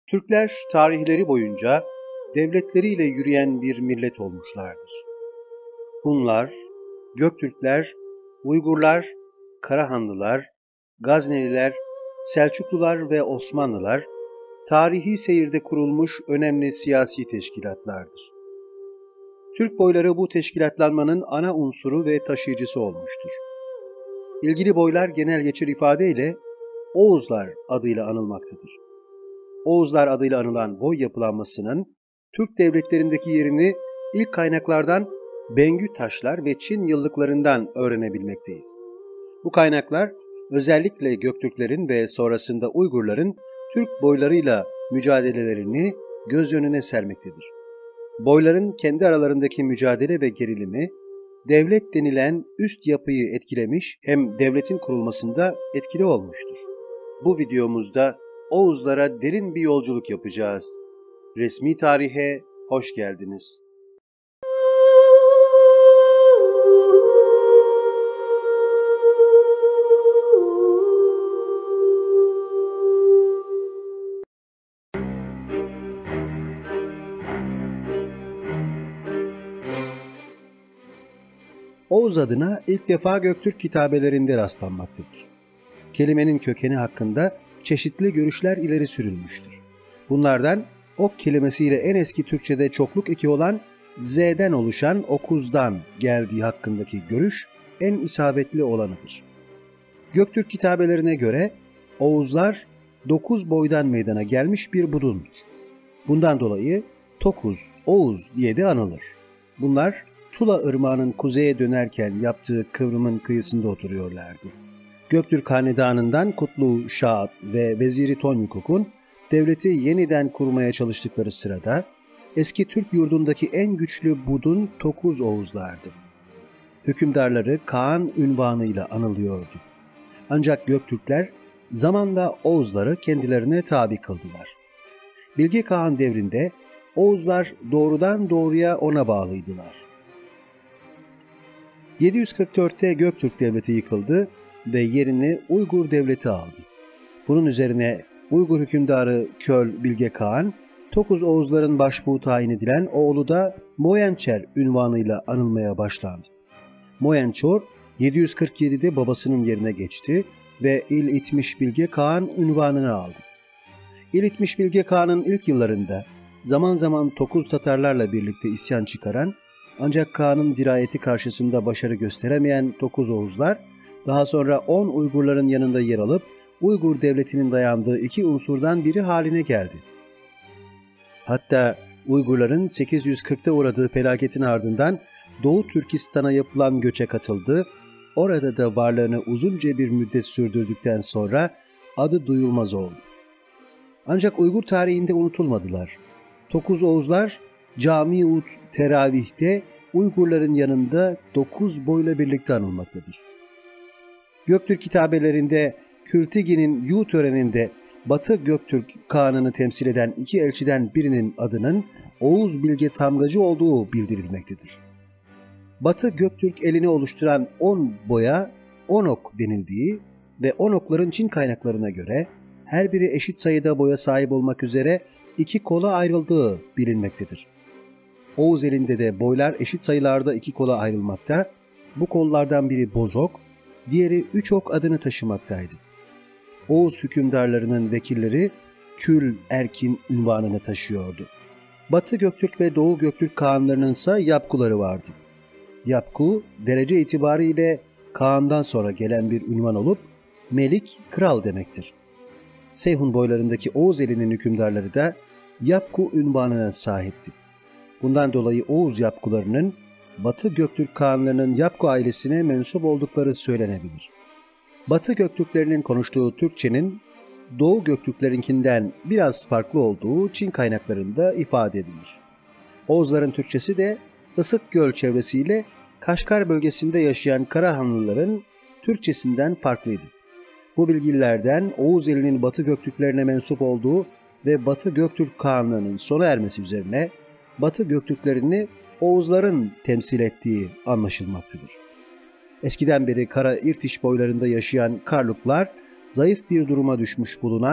Türkler tarihleri boyunca devletleriyle yürüyen bir millet olmuşlardır. Hunlar, Göktürkler, Uygurlar, Karahanlılar, Gazneliler, Selçuklular ve Osmanlılar, tarihi seyirde kurulmuş önemli siyasi teşkilatlardır. Türk boyları bu teşkilatlanmanın ana unsuru ve taşıyıcısı olmuştur. İlgili boylar genel geçer ifadeyle Oğuzlar adıyla anılmaktadır. Oğuzlar adıyla anılan boy yapılanmasının Türk devletlerindeki yerini ilk kaynaklardan Bengü taşlar ve Çin yıllıklarından öğrenebilmekteyiz. Bu kaynaklar özellikle Göktürklerin ve sonrasında Uygurların Türk boylarıyla mücadelelerini göz önüne sermektedir. Boyların kendi aralarındaki mücadele ve gerilimi, devlet denilen üst yapıyı etkilemiş hem devletin kurulmasında etkili olmuştur. Bu videomuzda Oğuzlara derin bir yolculuk yapacağız. Resmi tarihe hoş geldiniz. Oğuz adına ilk defa Göktürk kitabelerinde rastlanmaktadır. Kelimenin kökeni hakkında çeşitli görüşler ileri sürülmüştür. Bunlardan ok kelimesiyle en eski Türkçe'de çokluk eki olan z'den oluşan okuzdan geldiği hakkındaki görüş en isabetli olanıdır. Göktürk kitabelerine göre Oğuzlar 9 boydan meydana gelmiş bir budundur. Bundan dolayı Tokuz, Oğuz diye de anılır. Bunlar Tula Irmağı'nın kuzeye dönerken yaptığı kıvrımın kıyısında oturuyorlardı. Göktürk Hanedanı'ndan Kutlu Şahat ve Veziri Tonyukok'un devleti yeniden kurmaya çalıştıkları sırada eski Türk yurdundaki en güçlü budun Tokuz Oğuzlardı. Hükümdarları Kağan unvanıyla anılıyordu. Ancak Göktürkler zamanla Oğuzları kendilerine tabi kıldılar. Bilge Kağan devrinde Oğuzlar doğrudan doğruya ona bağlıydılar. 744'te Göktürk devleti yıkıldı ve yerini Uygur devleti aldı. Bunun üzerine Uygur hükümdarı Köl Bilge Kağan, Tokuz Oğuzların başbuğu tayin edilen oğlu da Moyençer unvanıyla anılmaya başlandı. Moyençor 747'de babasının yerine geçti ve İl-İtmiş Bilge Kağan unvanını aldı. İl-İtmiş Bilge Kağan'ın ilk yıllarında zaman zaman Tokuz Tatarlarla birlikte isyan çıkaran ancak Kağan'ın dirayeti karşısında başarı gösteremeyen Tokuz Oğuzlar daha sonra 10 Uygurların yanında yer alıp Uygur devletinin dayandığı iki unsurdan biri haline geldi. Hatta Uygurların 840'ta uğradığı felaketin ardından Doğu Türkistan'a yapılan göçe katıldı. Orada da varlığını uzunca bir müddet sürdürdükten sonra adı duyulmaz oldu. Ancak Uygur tarihinde unutulmadılar. Tokuz Oğuzlar Cami-ut Teravih'te Uygurların yanında 9 boyla birlikte anılmaktadır. Göktürk kitabelerinde Kültigi'nin Yu töreninde Batı Göktürk Kağan'ını temsil eden iki elçiden birinin adının Oğuz Bilge Tamgacı olduğu bildirilmektedir. Batı Göktürk elini oluşturan 10 boya 10 ok denildiği ve 10 okların Çin kaynaklarına göre her biri eşit sayıda boya sahip olmak üzere 2 kola ayrıldığı bilinmektedir. Oğuz elinde de boylar eşit sayılarda 2 kola ayrılmakta, bu kollardan biri bozok, diğeri 3 ok adını taşımaktaydı. Oğuz hükümdarlarının vekilleri Kül Erkin unvanını taşıyordu. Batı Göktürk ve Doğu Göktürk Kağanlarının ise Yapkuları vardı. Yapku, derece itibariyle Kağan'dan sonra gelen bir unvan olup, Melik, kral demektir. Seyhun boylarındaki Oğuz elinin hükümdarları da Yapku unvanına sahipti. Bundan dolayı Oğuz Yapkularının Batı Göktürk Kağanlarının Yapku ailesine mensup oldukları söylenebilir. Batı Göktürklerinin konuştuğu Türkçenin Doğu Göktürklerinkinden biraz farklı olduğu Çin kaynaklarında ifade edilir. Oğuzların Türkçesi de Isık Göl çevresiyle Kaşgar bölgesinde yaşayan Karahanlıların Türkçesinden farklıydı. Bu bilgilerden Oğuz elinin Batı Göktürklerine mensup olduğu ve Batı Göktürk Kağanlığının sona ermesi üzerine Batı Göktürklerini Oğuzların temsil ettiği anlaşılmaktadır. Eskiden beri Kara İrtiş boylarında yaşayan Karluklar, zayıf bir duruma düşmüş bulunan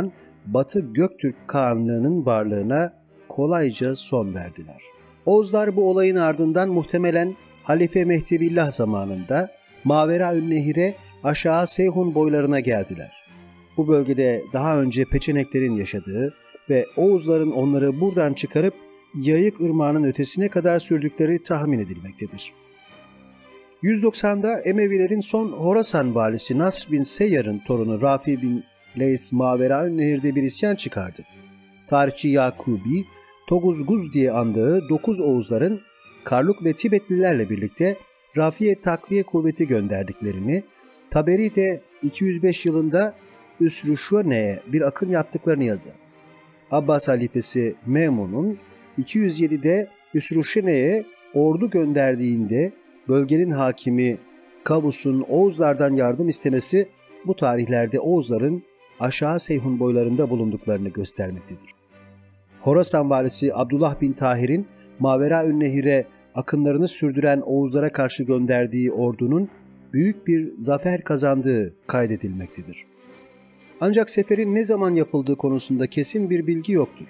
Batı Göktürk Kağanlığı'nın varlığına kolayca son verdiler. Oğuzlar bu olayın ardından muhtemelen Halife Mehdibillah zamanında Maveraünnehir'e aşağı Seyhun boylarına geldiler. Bu bölgede daha önce Peçeneklerin yaşadığı ve Oğuzların onları buradan çıkarıp Yayık Irmağı'nın ötesine kadar sürdükleri tahmin edilmektedir. 190'da Emevilerin son Horasan valisi Nasr bin Seyyar'ın torunu Rafi bin Leys Maveraünnehir'de bir isyan çıkardı. Tarihçi Yakubi, Toguzguz diye andığı 9 Oğuzların Karluk ve Tibetlilerle birlikte Rafi'ye takviye kuvveti gönderdiklerini, Taberi de 205 yılında Üsrüşüne'ye bir akın yaptıklarını yazar. Abbas halifesi Memun'un 207'de Üsrüşüne'ye ordu gönderdiğinde bölgenin hakimi Kavus'un Oğuzlardan yardım istemesi bu tarihlerde Oğuzların aşağı Seyhun boylarında bulunduklarını göstermektedir. Horasan valisi Abdullah bin Tahir'in Maveraünnehir'e akınlarını sürdüren Oğuzlara karşı gönderdiği ordunun büyük bir zafer kazandığı kaydedilmektedir. Ancak seferin ne zaman yapıldığı konusunda kesin bir bilgi yoktur.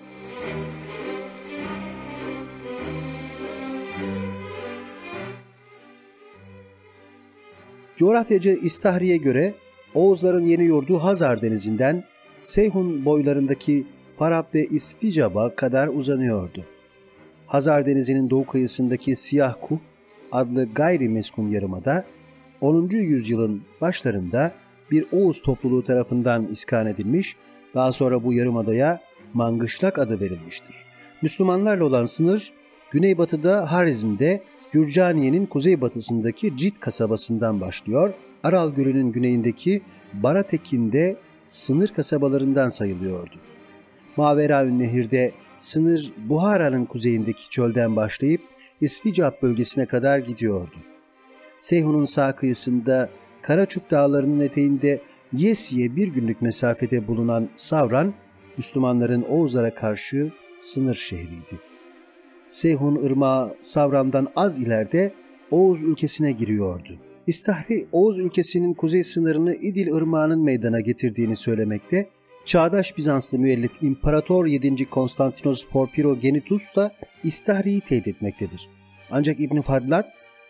Coğrafyacı İstahri'ye göre Oğuzların yeni yurdu Hazar Denizi'nden Seyhun boylarındaki Farab ve İsficab'a kadar uzanıyordu. Hazar Denizi'nin doğu kıyısındaki Siyah Kuh adlı gayrimeskun yarımada 10. yüzyılın başlarında bir Oğuz topluluğu tarafından iskan edilmiş, daha sonra bu yarımadaya Mangışlak adı verilmiştir. Müslümanlarla olan sınır güneybatıda Harizm'de Cürcaniye'nin kuzeybatısındaki Cid kasabasından başlıyor, Aral Gölü'nün güneyindeki Baratekin'de sınır kasabalarından sayılıyordu. Maveraünnehir'de sınır Buhara'nın kuzeyindeki çölden başlayıp İsficab bölgesine kadar gidiyordu. Seyhun'un sağ kıyısında Karaçuk Dağları'nın eteğinde Yesi'ye bir günlük mesafede bulunan Savran, Müslümanların Oğuzlara karşı sınır şehriydi. Seyhun Irmağı Savran'dan az ileride Oğuz ülkesine giriyordu. İstahri, Oğuz ülkesinin kuzey sınırını İdil Irmağı'nın meydana getirdiğini söylemekte, çağdaş Bizanslı müellif İmparator 7. Konstantinos Porphyrogenitus da İstahri'yi teyit etmektedir. Ancak İbn Fadlat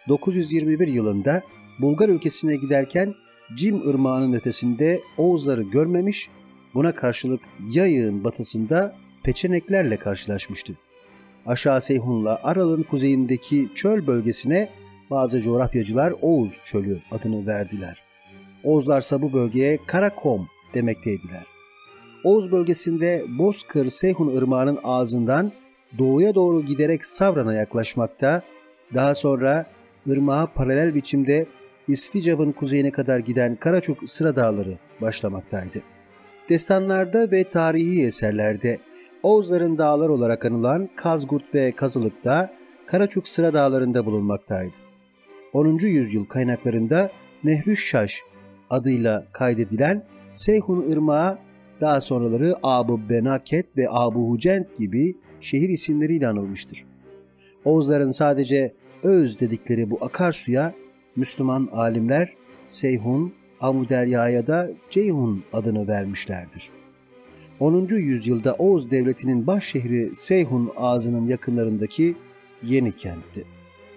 921 yılında Bulgar ülkesine giderken Cim Irmağı'nın ötesinde Oğuzları görmemiş, buna karşılık Yayık'ın batısında Peçeneklerle karşılaşmıştı. Aşağı Seyhun'la Aral'ın kuzeyindeki çöl bölgesine bazı coğrafyacılar Oğuz Çölü adını verdiler. Oğuzlarsa bu bölgeye Karakom demekteydiler. Oğuz bölgesinde Bozkır Seyhun Irmağı'nın ağzından doğuya doğru giderek Savran'a yaklaşmakta, daha sonra ırmağa paralel biçimde İsficab'ın kuzeyine kadar giden Karaçuk Sıra Dağları başlamaktaydı. Destanlarda ve tarihi eserlerde Oğuzların dağlar olarak anılan Kazgurt ve Kazılık da Karaçuk Sıra Dağları'nda bulunmaktaydı. 10. yüzyıl kaynaklarında Nehrüşşaş adıyla kaydedilen Seyhun Irmağı daha sonraları Abu Benaket ve Abu Hucent gibi şehir isimleriyle anılmıştır. Oğuzların sadece Öz dedikleri bu akarsuya Müslüman alimler Seyhun, Amuderya'ya da Ceyhun adını vermişlerdir. 10. yüzyılda Oğuz Devleti'nin baş şehri Seyhun ağzının yakınlarındaki Yenikent'ti.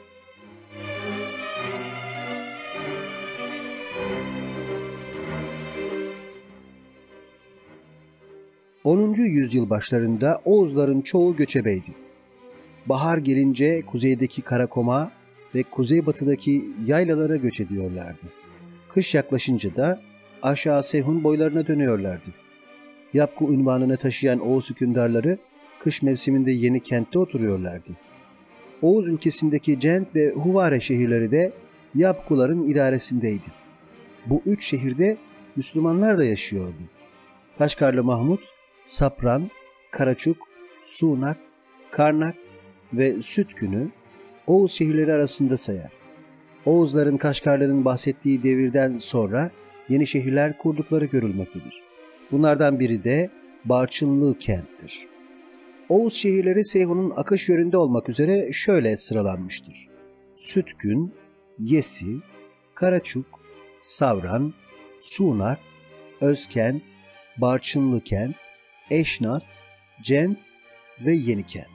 10. yüzyıl başlarında Oğuzların çoğu göçebeydi. Bahar gelince kuzeydeki Karakom'a ve kuzeybatıdaki yaylalara göç ediyorlardı. Kış yaklaşınca da aşağı Seyhun boylarına dönüyorlardı. Yapku unvanını taşıyan Oğuz hükümdarları kış mevsiminde Yenikent'te oturuyorlardı. Oğuz ülkesindeki Cent ve Huvare şehirleri de Yapkuların idaresindeydi. Bu üç şehirde Müslümanlar da yaşıyordu. Kaşgarlı Mahmut, Sapran, Karaçuk, Sunak, Karnak ve Sütkün'ü Oğuz şehirleri arasında sayar. Oğuzların Kaşgarların bahsettiği devirden sonra yeni şehirler kurdukları görülmektedir. Bunlardan biri de Barçınlı kenttir. Oğuz şehirleri Seyhun'un akış yönünde olmak üzere şöyle sıralanmıştır: Sütkün, Yesi, Karaçuk, Savran, Sunak, Özkent, Barçınlı kent, Eşnas, Cent ve Yenikent.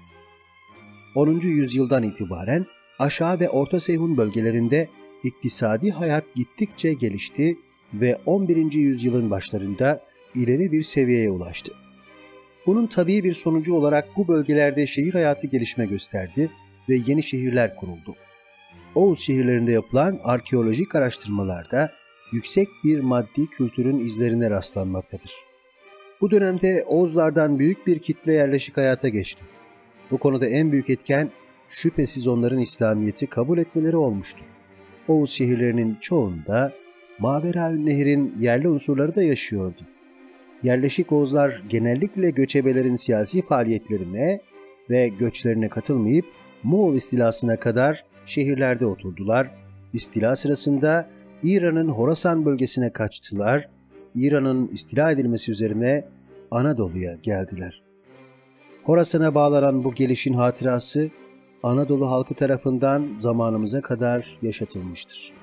10. yüzyıldan itibaren Aşağı ve Orta Seyhun bölgelerinde iktisadi hayat gittikçe gelişti ve 11. yüzyılın başlarında ileri bir seviyeye ulaştı. Bunun tabii bir sonucu olarak bu bölgelerde şehir hayatı gelişme gösterdi ve yeni şehirler kuruldu. Oğuz şehirlerinde yapılan arkeolojik araştırmalarda yüksek bir maddi kültürün izlerine rastlanmaktadır. Bu dönemde Oğuzlardan büyük bir kitle yerleşik hayata geçti. Bu konuda en büyük etken şüphesiz onların İslamiyet'i kabul etmeleri olmuştur. Oğuz şehirlerinin çoğunda Maveraünnehir'in yerli unsurları da yaşıyordu. Yerleşik Oğuzlar genellikle göçebelerin siyasi faaliyetlerine ve göçlerine katılmayıp Moğol istilasına kadar şehirlerde oturdular. İstila sırasında İran'ın Horasan bölgesine kaçtılar. İran'ın istila edilmesi üzerine Anadolu'ya geldiler. Horasan'a bağlanan bu gelişin hatırası Anadolu halkı tarafından zamanımıza kadar yaşatılmıştır.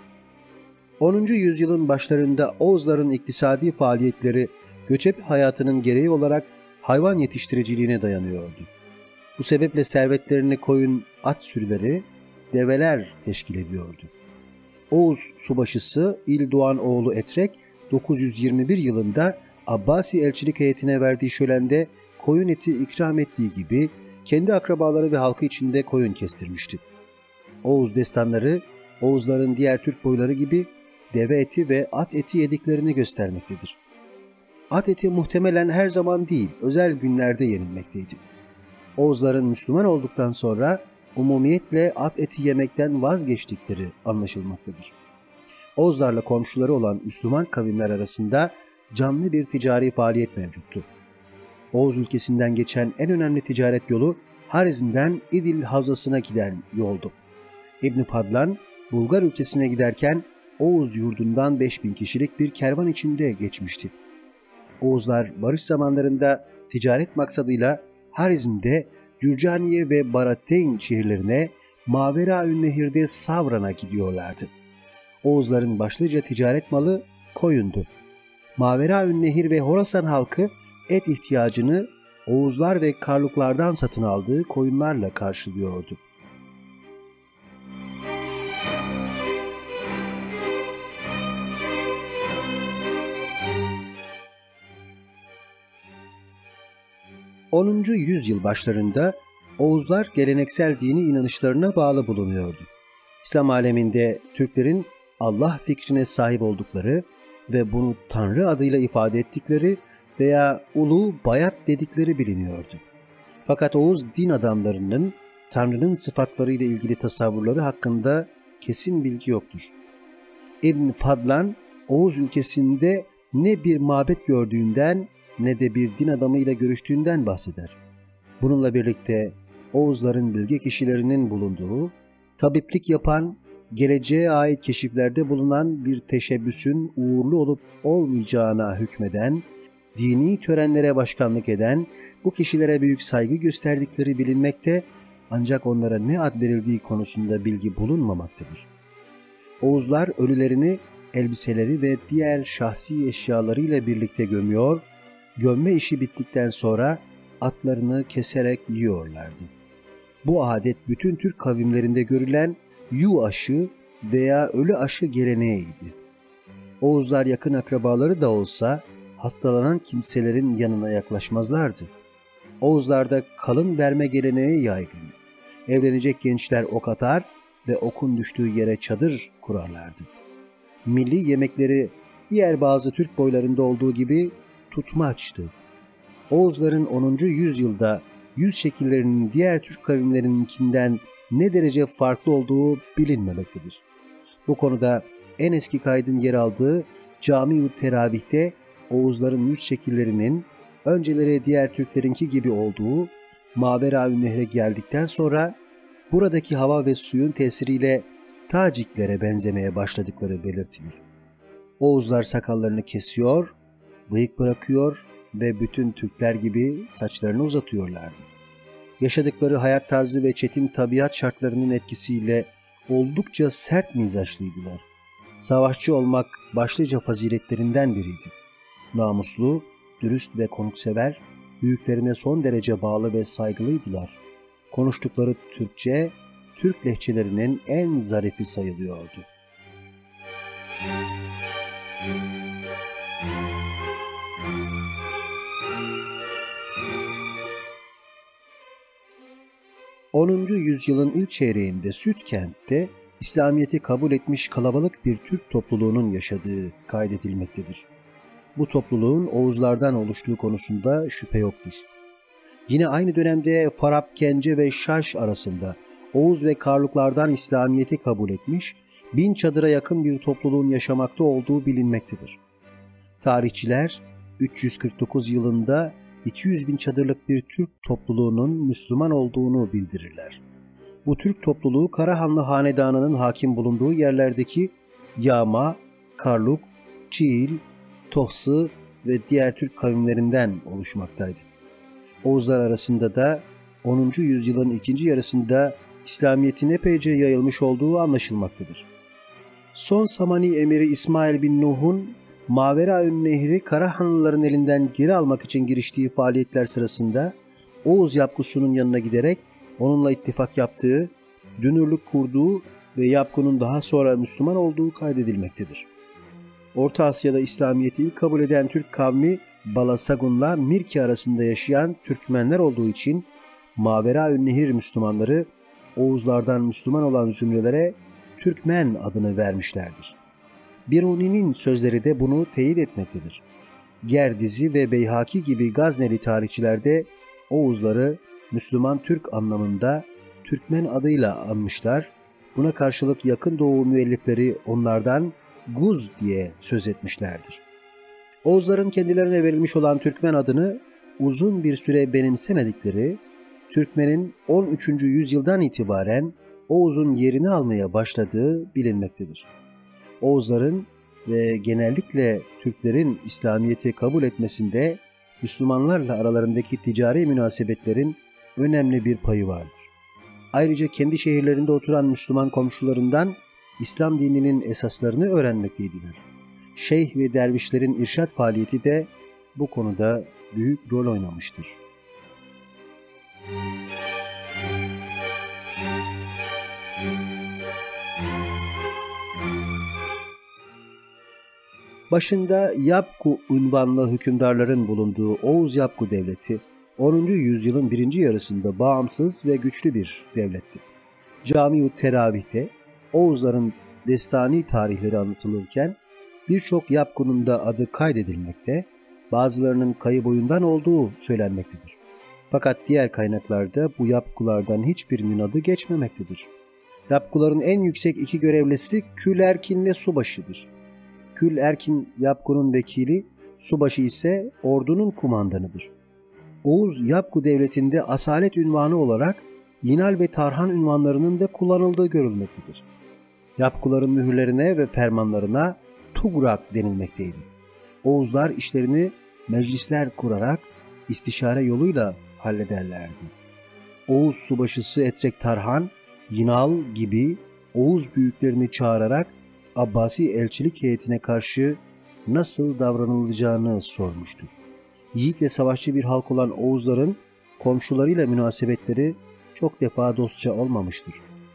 10. yüzyılın başlarında Oğuzların iktisadi faaliyetleri göçebe hayatının gereği olarak hayvan yetiştiriciliğine dayanıyordu. Bu sebeple servetlerini koyun, at sürüleri, develer teşkil ediyordu. Oğuz subaşısı İldoğan oğlu Etrek 921 yılında Abbasi elçilik heyetine verdiği şölende koyun eti ikram ettiği gibi kendi akrabaları ve halkı içinde koyun kestirmişti. Oğuz destanları Oğuzların diğer Türk boyları gibi deve eti ve at eti yediklerini göstermektedir. At eti muhtemelen her zaman değil, özel günlerde yenilmekteydi. Oğuzların Müslüman olduktan sonra umumiyetle at eti yemekten vazgeçtikleri anlaşılmaktadır. Oğuzlarla komşuları olan Müslüman kavimler arasında canlı bir ticari faaliyet mevcuttu. Oğuz ülkesinden geçen en önemli ticaret yolu Harizm'den İdil Havzası'na giden yoldu. İbn Fadlan, Bulgar ülkesine giderken Oğuz yurdundan 5000 kişilik bir kervan içinde geçmişti. Oğuzlar barış zamanlarında ticaret maksadıyla Harizm'de Cürcaniye ve Barateyn şehirlerine, Maveraünnehir'de Savran'a gidiyorlardı. Oğuzların başlıca ticaret malı koyundu. Maveraünnehir ve Horasan halkı et ihtiyacını Oğuzlar ve Karluklardan satın aldığı koyunlarla karşılıyordu. ...10. yüzyıl başlarında Oğuzlar geleneksel dini inanışlarına bağlı bulunuyordu. İslam aleminde Türklerin Allah fikrine sahip oldukları ve bunu Tanrı adıyla ifade ettikleri veya ulu bayat dedikleri biliniyordu. Fakat Oğuz din adamlarının Tanrı'nın sıfatlarıyla ilgili tasavvurları hakkında kesin bilgi yoktur. İbn Fadlan, Oğuz ülkesinde ne bir mabet gördüğünden ne de bir din adamıyla görüştüğünden bahseder. Bununla birlikte Oğuzların bilge kişilerinin bulunduğu, tabiplik yapan, geleceğe ait keşiflerde bulunan bir teşebbüsün uğurlu olup olmayacağına hükmeden, dini törenlere başkanlık eden bu kişilere büyük saygı gösterdikleri bilinmekte, ancak onlara ne ad verildiği konusunda bilgi bulunmamaktadır. Oğuzlar ölülerini elbiseleri ve diğer şahsi eşyalarıyla birlikte gömüyor, gömme işi bittikten sonra atlarını keserek yiyorlardı. Bu adet bütün Türk kavimlerinde görülen yu aşı veya ölü aşı geleneğiydi. Oğuzlar yakın akrabaları da olsa hastalanan kimselerin yanına yaklaşmazlardı. Oğuzlarda kalın verme geleneği yaygın. Evlenecek gençler ok atar ve okun düştüğü yere çadır kurarlardı. Milli yemekleri diğer bazı Türk boylarında olduğu gibi tutmaçtı. Oğuzların 10. yüzyılda yüz şekillerinin diğer Türk kavimlerininkinden ne derece farklı olduğu bilinmemektedir. Bu konuda en eski kaydın yer aldığı Cami-ü Teravih'te Oğuzların yüz şekillerinin önceleri diğer Türklerinki gibi olduğu, Maveraünnehir'e geldikten sonra buradaki hava ve suyun tesiriyle Taciklere benzemeye başladıkları belirtilir. Oğuzlar sakallarını kesiyor, bıyık bırakıyor ve bütün Türkler gibi saçlarını uzatıyorlardı. Yaşadıkları hayat tarzı ve çetin tabiat şartlarının etkisiyle oldukça sert mizaçlıydılar. Savaşçı olmak başlıca faziletlerinden biriydi. Namuslu, dürüst ve konuksever, büyüklerine son derece bağlı ve saygılıydılar. Konuştukları Türkçe, Türk lehçelerinin en zarifi sayılıyordu. 10. yüzyılın ilk çeyreğinde Sütkent'te İslamiyet'i kabul etmiş kalabalık bir Türk topluluğunun yaşadığı kaydedilmektedir. Bu topluluğun Oğuzlardan oluştuğu konusunda şüphe yoktur. Yine aynı dönemde Farap, Kence ve Şaş arasında Oğuz ve Karluklardan İslamiyet'i kabul etmiş, 1000 çadıra yakın bir topluluğun yaşamakta olduğu bilinmektedir. Tarihçiler 349 yılında 200.000 çadırlık bir Türk topluluğunun Müslüman olduğunu bildirirler. Bu Türk topluluğu Karahanlı Hanedanı'nın hakim bulunduğu yerlerdeki Yağma, Karluk, Çiğil, Tohsı ve diğer Türk kavimlerinden oluşmaktaydı. Oğuzlar arasında da 10. yüzyılın ikinci yarısında İslamiyet'in epeyce yayılmış olduğu anlaşılmaktadır. Son Samani emiri İsmail bin Nuh'un Maveraün Nehri Karahanlıların elinden geri almak için giriştiği faaliyetler sırasında Oğuz Yapgusu'nun yanına giderek onunla ittifak yaptığı, dünürlük kurduğu ve Yapgu'nun daha sonra Müslüman olduğu kaydedilmektedir. Orta Asya'da İslamiyet'i ilk kabul eden Türk kavmi Balasagun'la Mirki arasında yaşayan Türkmenler olduğu için Maveraün Nehir Müslümanları Oğuzlardan Müslüman olan zümrelere Türkmen adını vermişlerdir. Biruni'nin sözleri de bunu teyit etmektedir. Gerdizi ve Beyhaki gibi Gazneli tarihçilerde Oğuzları Müslüman Türk anlamında Türkmen adıyla anmışlar. Buna karşılık Yakın Doğu müellifleri onlardan Guz diye söz etmişlerdir. Oğuzların kendilerine verilmiş olan Türkmen adını uzun bir süre benimsemedikleri, Türkmenin 13. yüzyıldan itibaren Oğuz'un yerini almaya başladığı bilinmektedir. Oğuzların ve genellikle Türklerin İslamiyet'i kabul etmesinde Müslümanlarla aralarındaki ticari münasebetlerin önemli bir payı vardır. Ayrıca kendi şehirlerinde oturan Müslüman komşularından İslam dininin esaslarını öğrenmekteydiler. Şeyh ve dervişlerin irşad faaliyeti de bu konuda büyük rol oynamıştır. Başında Yapgu unvanlı hükümdarların bulunduğu Oğuz Yapgu Devleti, 10. yüzyılın birinci yarısında bağımsız ve güçlü bir devletti. Cami-ü Teravih'te Oğuzların destani tarihleri anlatılırken birçok Yapgu'nun da adı kaydedilmekte, bazılarının kayı boyundan olduğu söylenmektedir. Fakat diğer kaynaklarda bu Yapgulardan hiçbirinin adı geçmemektedir. Yapguların en yüksek iki görevlisi Kül Erkin'le Subaşı'dır. Kül Erkin Yapgu'nun vekili, Subaşı ise ordunun kumandanıdır. Oğuz Yapgu Devleti'nde asalet ünvanı olarak Yinal ve Tarhan ünvanlarının da kullanıldığı görülmektedir. Yapguların mühürlerine ve fermanlarına Tugrak denilmekteydi. Oğuzlar işlerini meclisler kurarak istişare yoluyla hallederlerdi. Oğuz Subaşısı Etrek Tarhan, Yinal gibi Oğuz büyüklerini çağırarak Abbasi elçilik heyetine karşı nasıl davranılacağını sormuştu. Yiğit ve savaşçı bir halk olan Oğuzların komşularıyla münasebetleri çok defa dostça olmamıştır.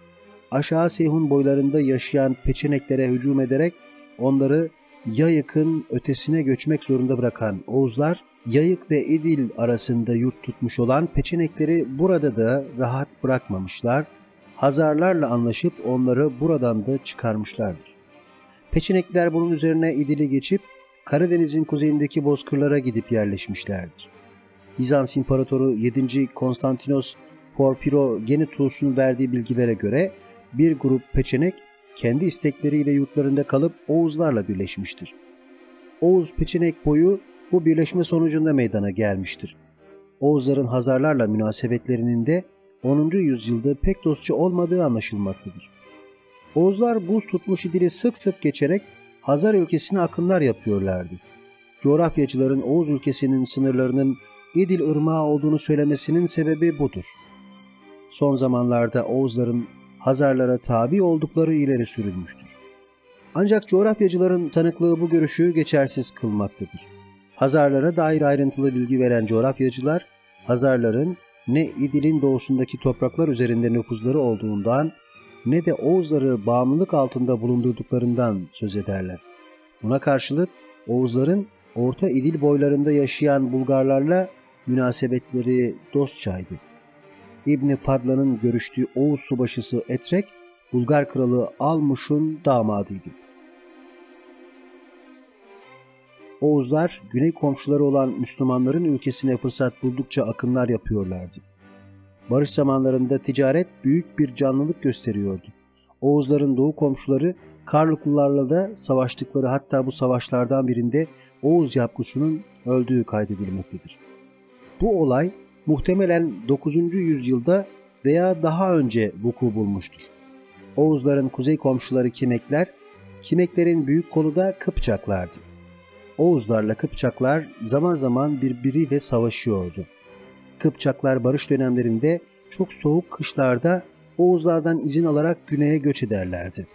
Aşağı Seyhun boylarında yaşayan Peçeneklere hücum ederek onları Yayık'ın ötesine göçmek zorunda bırakan Oğuzlar, Yayık ve İdil arasında yurt tutmuş olan Peçenekleri burada da rahat bırakmamışlar, Hazarlarla anlaşıp onları buradan da çıkarmışlardır. Peçenekliler bunun üzerine İdil'i geçip Karadeniz'in kuzeyindeki bozkırlara gidip yerleşmişlerdir. Bizans İmparatoru 7. Konstantinos Porphyrogenitus'un verdiği bilgilere göre bir grup Peçenek kendi istekleriyle yurtlarında kalıp Oğuzlarla birleşmiştir. Oğuz-Peçenek boyu bu birleşme sonucunda meydana gelmiştir. Oğuzların Hazarlarla münasebetlerinin de 10. yüzyılda pek dostça olmadığı anlaşılmaktadır. Oğuzlar buz tutmuş İdil'i sık sık geçerek Hazar ülkesine akınlar yapıyorlardı. Coğrafyacıların Oğuz ülkesinin sınırlarının İdil Irmağı olduğunu söylemesinin sebebi budur. Son zamanlarda Oğuzların Hazarlara tabi oldukları ileri sürülmüştür. Ancak coğrafyacıların tanıklığı bu görüşü geçersiz kılmaktadır. Hazarlara dair ayrıntılı bilgi veren coğrafyacılar, Hazarların ne İdil'in doğusundaki topraklar üzerinde nüfuzları olduğundan ne de Oğuzları bağımlılık altında bulundurduklarından söz ederler. Buna karşılık Oğuzların Orta İdil boylarında yaşayan Bulgarlarla münasebetleri dostçaydı. İbn Fadlan'ın görüştüğü Oğuz subaşısı Etrek, Bulgar kralı Almuş'un damadıydı. Oğuzlar, güney komşuları olan Müslümanların ülkesine fırsat buldukça akınlar yapıyorlardı. Barış zamanlarında ticaret büyük bir canlılık gösteriyordu. Oğuzların doğu komşuları Karluklularla da savaştıkları, hatta bu savaşlardan birinde Oğuz Yapgusu'nun öldüğü kaydedilmektedir. Bu olay muhtemelen 9. yüzyılda veya daha önce vuku bulmuştur. Oğuzların kuzey komşuları Kimekler, Kimeklerin büyük kolu da Kıpçaklardı. Oğuzlarla Kıpçaklar zaman zaman birbiriyle savaşıyordu. Kıpçaklar barış dönemlerinde çok soğuk kışlarda Oğuzlardan izin alarak güneye göç ederlerdi.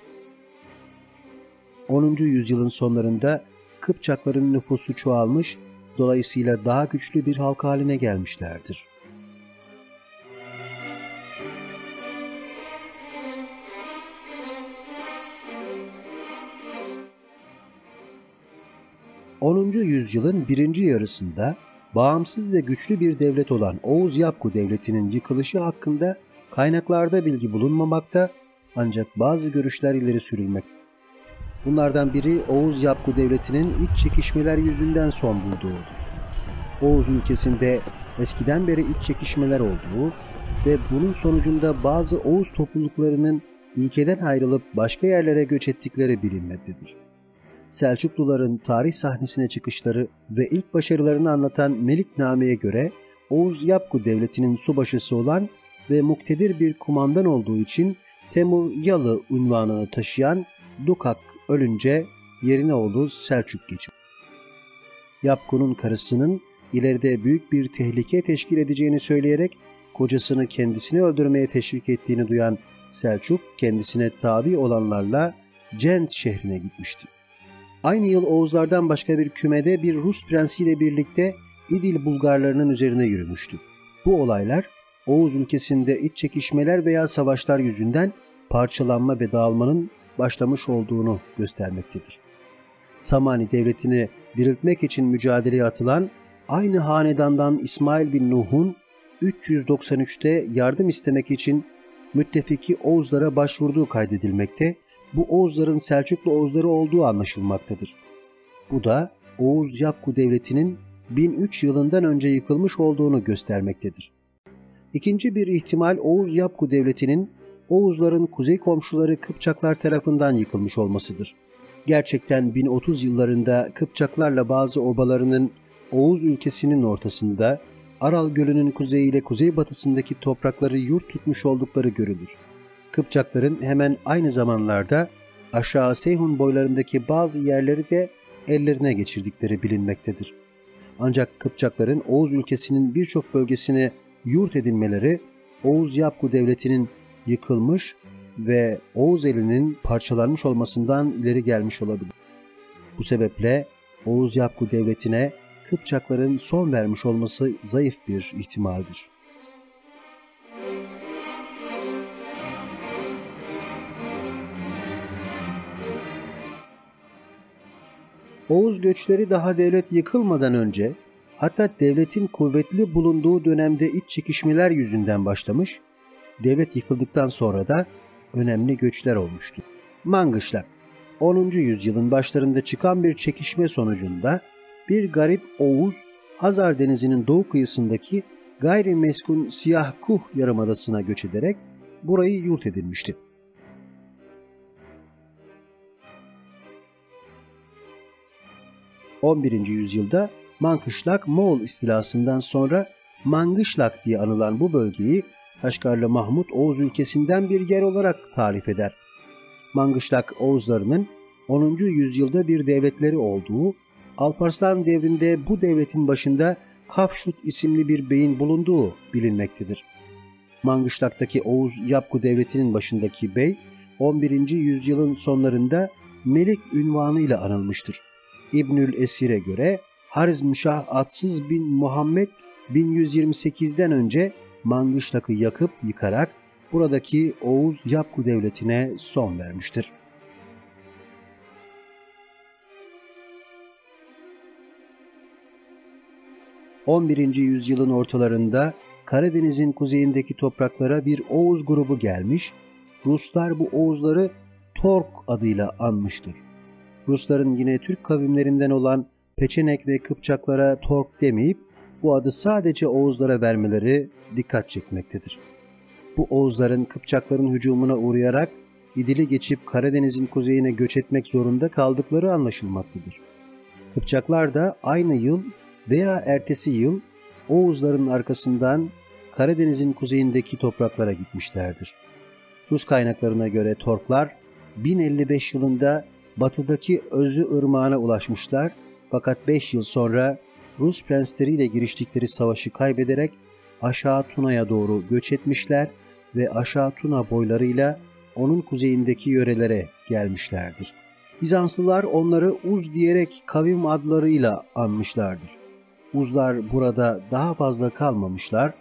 10. yüzyılın sonlarında Kıpçakların nüfusu çoğalmış, dolayısıyla daha güçlü bir halk haline gelmişlerdir. ...10. yüzyılın birinci yarısında bağımsız ve güçlü bir devlet olan Oğuz Yapgu Devleti'nin yıkılışı hakkında kaynaklarda bilgi bulunmamakta, ancak bazı görüşler ileri sürülmekte. Bunlardan biri Oğuz Yapgu Devleti'nin iç çekişmeler yüzünden son bulduğudur. Oğuz ülkesinde eskiden beri iç çekişmeler olduğu ve bunun sonucunda bazı Oğuz topluluklarının ülkeden ayrılıp başka yerlere göç ettikleri bilinmektedir. Selçukluların tarih sahnesine çıkışları ve ilk başarılarını anlatan Melikname'ye göre Oğuz Yapgu Devleti'nin subaşısı olan ve muktedir bir kumandan olduğu için Temur Yalı unvanını taşıyan Dukak ölünce yerine oğlu Selçuk geçti. Yapgu'nun karısının ileride büyük bir tehlike teşkil edeceğini söyleyerek kocasını kendisini öldürmeye teşvik ettiğini duyan Selçuk, kendisine tabi olanlarla Cent şehrine gitmişti. Aynı yıl Oğuzlardan başka bir kümede bir Rus prensiyle birlikte İdil Bulgarlarının üzerine yürümüştü. Bu olaylar Oğuz ülkesinde iç çekişmeler veya savaşlar yüzünden parçalanma ve dağılmanın başlamış olduğunu göstermektedir. Samani Devleti'ni diriltmek için mücadeleye atılan aynı hanedandan İsmail bin Nuh'un 393'te yardım istemek için müttefiki Oğuzlara başvurduğu kaydedilmekte, bu Oğuzların Selçuklu Oğuzları olduğu anlaşılmaktadır. Bu da Oğuz Yapgu Devleti'nin 1003 yılından önce yıkılmış olduğunu göstermektedir. İkinci bir ihtimal Oğuz Yapgu Devleti'nin Oğuzların kuzey komşuları Kıpçaklar tarafından yıkılmış olmasıdır. Gerçekten 1030 yıllarında Kıpçaklarla bazı obalarının Oğuz ülkesinin ortasında Aral Gölü'nün kuzeyiyle kuzeybatısındaki toprakları yurt tutmuş oldukları görülür. Kıpçakların hemen aynı zamanlarda aşağı Seyhun boylarındaki bazı yerleri de ellerine geçirdikleri bilinmektedir. Ancak Kıpçakların Oğuz ülkesinin birçok bölgesine yurt edinmeleri Oğuz Yapgu Devleti'nin yıkılmış ve Oğuz elinin parçalanmış olmasından ileri gelmiş olabilir. Bu sebeple Oğuz Yapgu Devleti'ne Kıpçakların son vermiş olması zayıf bir ihtimaldir. Oğuz göçleri daha devlet yıkılmadan önce, hatta devletin kuvvetli bulunduğu dönemde iç çekişmeler yüzünden başlamış, devlet yıkıldıktan sonra da önemli göçler olmuştu. Mangışlak, 10. yüzyılın başlarında çıkan bir çekişme sonucunda bir garip Oğuz, Hazar Denizi'nin doğu kıyısındaki gayrimeskun Siyahkuh Yarımadası'na göç ederek burayı yurt edinmişti. ...11. yüzyılda Mangışlak Moğol istilasından sonra Mangışlak diye anılan bu bölgeyi Kaşgarlı Mahmut Oğuz ülkesinden bir yer olarak tarif eder. Mangışlak Oğuzlarının 10. yüzyılda bir devletleri olduğu, Alparslan devrinde bu devletin başında Kafşut isimli bir beyin bulunduğu bilinmektedir. Mangışlak'taki Oğuz Yapgu Devleti'nin başındaki bey, 11. yüzyılın sonlarında Melik unvanıyla anılmıştır. İbnül Esir'e göre Harizmşah Atsız bin Muhammed 1128'den önce Mangışlak'ı yakıp yıkarak buradaki Oğuz Yapgu devletine son vermiştir. 11. yüzyılın ortalarında Karadeniz'in kuzeyindeki topraklara bir Oğuz grubu gelmiş, Ruslar bu Oğuzları Tork adıyla anmıştır. Rusların yine Türk kavimlerinden olan Peçenek ve Kıpçaklara Tork demeyip bu adı sadece Oğuzlara vermeleri dikkat çekmektedir. Bu Oğuzların Kıpçakların hücumuna uğrayarak İdil'i geçip Karadeniz'in kuzeyine göç etmek zorunda kaldıkları anlaşılmaktadır. Kıpçaklar da aynı yıl veya ertesi yıl Oğuzların arkasından Karadeniz'in kuzeyindeki topraklara gitmişlerdir. Rus kaynaklarına göre Torklar 1055 yılında batıdaki Özü Irmağı'na ulaşmışlar fakat 5 yıl sonra Rus prensleriyle giriştikleri savaşı kaybederek Aşağı Tuna'ya doğru göç etmişler ve Aşağı Tuna boylarıyla onun kuzeyindeki yörelere gelmişlerdir. Bizanslılar onları Uz diyerek kavim adlarıyla anmışlardır. Uzlar burada daha fazla kalmamışlar,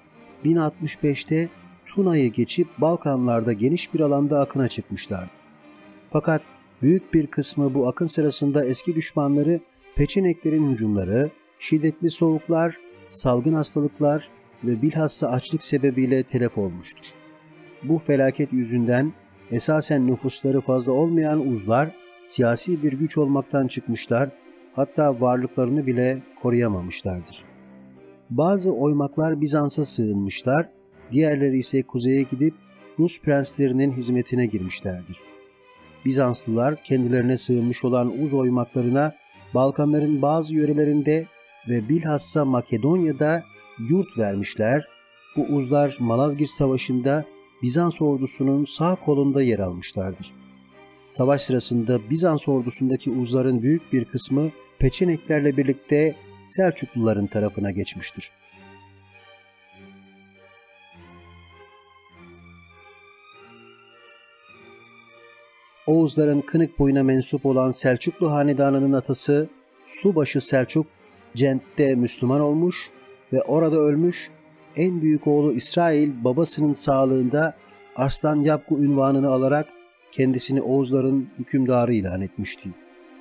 1065'te Tuna'yı geçip Balkanlarda geniş bir alanda akına çıkmışlar. Fakat büyük bir kısmı bu akın sırasında eski düşmanları Peçeneklerin hücumları, şiddetli soğuklar, salgın hastalıklar ve bilhassa açlık sebebiyle telef olmuştur. Bu felaket yüzünden esasen nüfusları fazla olmayan Uzlar siyasi bir güç olmaktan çıkmışlar, hatta varlıklarını bile koruyamamışlardır. Bazı oymaklar Bizans'a sığınmışlar, diğerleri ise kuzeye gidip Rus prenslerinin hizmetine girmişlerdir. Bizanslılar kendilerine sığınmış olan Uz oymaklarına Balkanların bazı yörelerinde ve bilhassa Makedonya'da yurt vermişler. Bu Uzlar Malazgirt Savaşı'nda Bizans ordusunun sağ kolunda yer almışlardır. Savaş sırasında Bizans ordusundaki Uzların büyük bir kısmı Peçeneklerle birlikte Selçukluların tarafına geçmiştir. Oğuzların Kınık boyuna mensup olan Selçuklu hanedanının atası Subaşı Selçuk, Cent'te Müslüman olmuş ve orada ölmüş, en büyük oğlu İsrail babasının sağlığında Arslan Yapgu unvanını alarak kendisini Oğuzların hükümdarı ilan etmişti.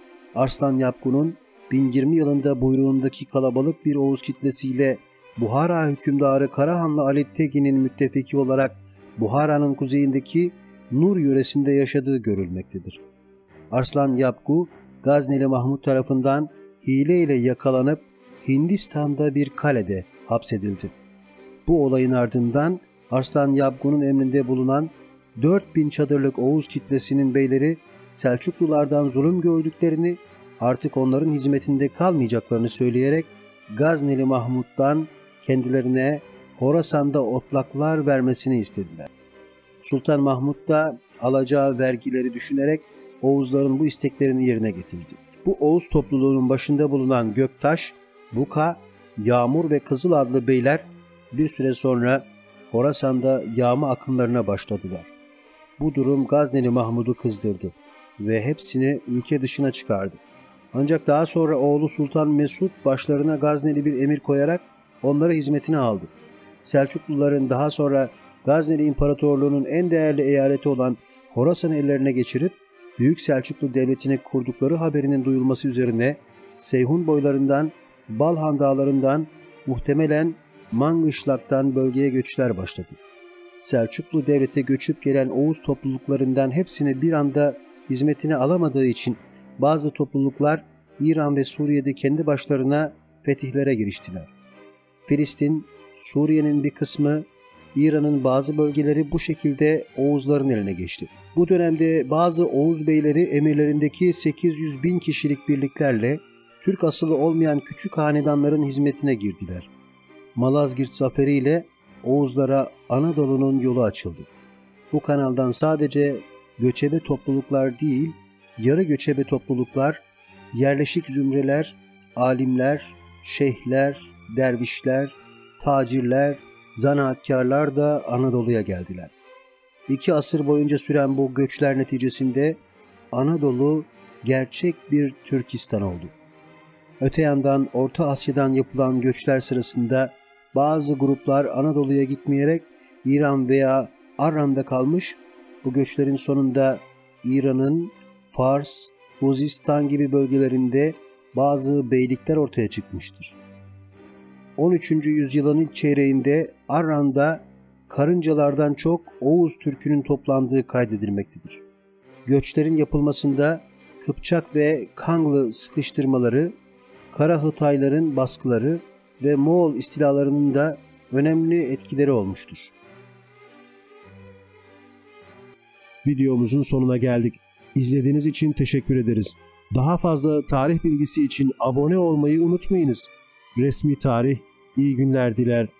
Arslan Yapgu'nun 1020 yılında buyruğundaki kalabalık bir Oğuz kitlesiyle Buhara hükümdarı Karahanlı Ali Tegin'in müttefiki olarak Buhara'nın kuzeyindeki Nur yöresinde yaşadığı görülmektedir. Arslan Yapgu, Gazneli Mahmud tarafından hileyle yakalanıp Hindistan'da bir kalede hapsedildi. Bu olayın ardından Arslan Yapgu'nun emrinde bulunan 4000 çadırlık Oğuz kitlesinin beyleri Selçuklulardan zulüm gördüklerini, artık onların hizmetinde kalmayacaklarını söyleyerek Gazneli Mahmud'dan kendilerine Horasan'da otlaklar vermesini istediler. Sultan Mahmud da alacağı vergileri düşünerek Oğuzların bu isteklerini yerine getirdi. Bu Oğuz topluluğunun başında bulunan Göktaş, Buka, Yağmur ve Kızıl adlı beyler bir süre sonra Horasan'da yağma akınlarına başladılar. Bu durum Gazneli Mahmud'u kızdırdı ve hepsini ülke dışına çıkardı. Ancak daha sonra oğlu Sultan Mesud başlarına Gazneli bir emir koyarak onları hizmetine aldı. Selçukluların daha sonra Gazneli İmparatorluğu'nun en değerli eyaleti olan Horasan'ı ellerine geçirip Büyük Selçuklu Devleti'ne kurdukları haberinin duyulması üzerine Seyhun boylarından, Balhan dağlarından, muhtemelen Mangışlak'tan bölgeye göçler başladı. Selçuklu Devleti'ne göçüp gelen Oğuz topluluklarından hepsini bir anda hizmetine alamadığı için bazı topluluklar İran ve Suriye'de kendi başlarına fetihlere giriştiler. Filistin, Suriye'nin bir kısmı, İran'ın bazı bölgeleri bu şekilde Oğuzların eline geçti. Bu dönemde bazı Oğuz beyleri emirlerindeki 800 bin kişilik birliklerle Türk asıllı olmayan küçük hanedanların hizmetine girdiler. Malazgirt zaferiyle Oğuzlara Anadolu'nun yolu açıldı. Bu kanaldan sadece göçebe topluluklar değil, yarı göçebe topluluklar, yerleşik zümreler, alimler, şeyhler, dervişler, tacirler, zanaatkarlar da Anadolu'ya geldiler. 2 asır boyunca süren bu göçler neticesinde Anadolu gerçek bir Türkistan oldu. Öte yandan Orta Asya'dan yapılan göçler sırasında bazı gruplar Anadolu'ya gitmeyerek İran veya Arran'da kalmış, bu göçlerin sonunda İran'ın Fars, Huzistan gibi bölgelerinde bazı beylikler ortaya çıkmıştır. 13. yüzyılın ilk çeyreğinde Arran'da karıncalardan çok Oğuz Türk'ünün toplandığı kaydedilmektedir. Göçlerin yapılmasında Kıpçak ve Kanglı sıkıştırmaları, Kara Hıtayların baskıları ve Moğol istilalarının da önemli etkileri olmuştur. Videomuzun sonuna geldik. İzlediğiniz için teşekkür ederiz. Daha fazla tarih bilgisi için abone olmayı unutmayınız. Resmi Tarih iyi günler diler.